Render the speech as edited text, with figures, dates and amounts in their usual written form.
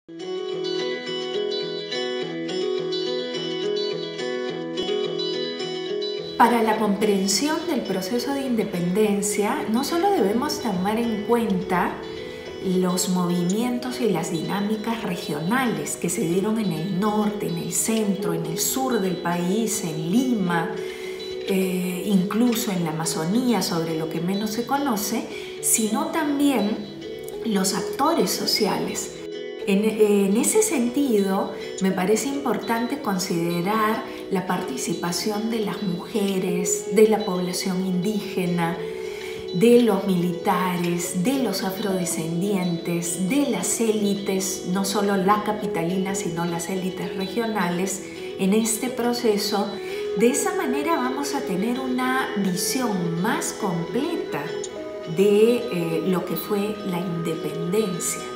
Para la comprensión del proceso de independencia, no solo debemos tomar en cuenta los movimientos y las dinámicas regionales que se dieron en el norte, en el centro, en el sur del país, en Lima, incluso en la Amazonía, sobre lo que menos se conoce, sino también los actores sociales. En ese sentido, me parece importante considerar la participación de las mujeres, de la población indígena, de los militares, de los afrodescendientes, de las élites, no solo la capitalina, sino las élites regionales, en este proceso. De esa manera vamos a tener una visión más completa de lo que fue la independencia.